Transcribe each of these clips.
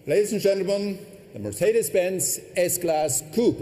Ladies and gentlemen, the Mercedes-Benz S Class Coupe.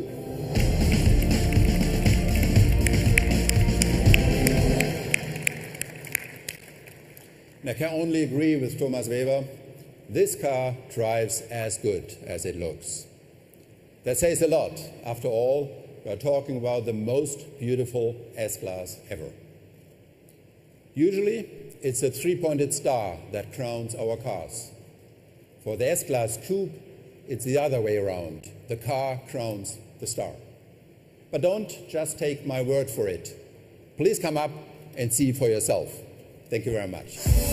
And I can only agree with Thomas Weber. This car drives as good as it looks. That says a lot. After all, we are talking about the most beautiful S-Class ever. Usually, it's a three-pointed star that crowns our cars. For the S-Class Coupe, it's the other way around. The car crowns the star. But don't just take my word for it. Please come up and see for yourself. Thank you very much.